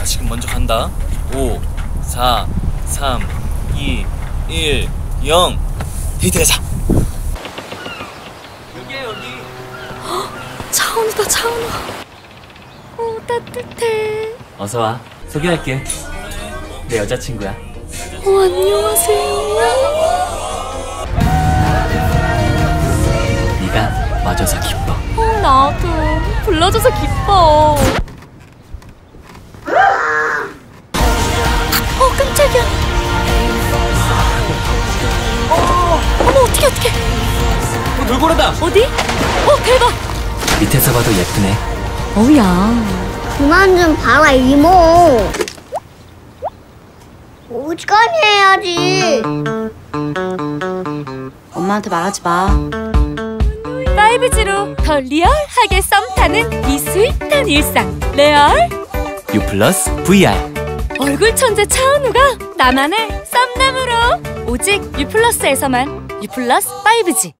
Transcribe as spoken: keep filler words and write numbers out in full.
지금 먼저 간다. 오, 사, 삼, 이, 일, 영. 데이트 가자. 여기야, 여기. 차은우다, 차은우. 어, 따뜻해. 어서 와. 소개할게. 내 여자친구야. 어, 안녕하세요. 네가 와줘서 기뻐. 어, 나도. 불러줘서 기뻐. 어, 깜짝이야. 어, 어머, 어떡해, 어떡해. 어, 돌고래다. 어디? 어, 대박. 밑에서 봐도 예쁘네. 어우야. 그만 좀 봐라, 이모. 오지간히 해야지. 엄마한테 말하지 마. 파이브지로 더 리얼하게 썸 타는 이 스윗한 일상. 레얼 U 플러스 브이알. 얼굴 천재 차은우가 나만의 썸남으로 오직 U 플러스에서만 U 플러스 파이브지.